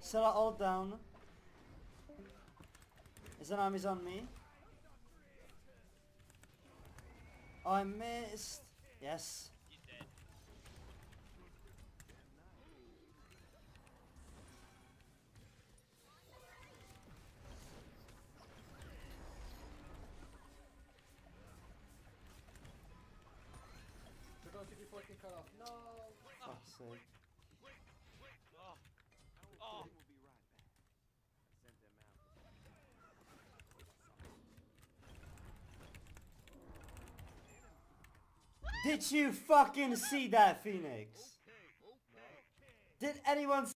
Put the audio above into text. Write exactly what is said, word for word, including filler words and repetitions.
Sell it all down. Is an army's on me? Oh, I missed. Yes. He's dead. We're going to be fucking cut off. No! Fuck's sake. Oh. Oh. We'll be right back. I sent them out. Did you fucking see that, Phoenix? Did anyone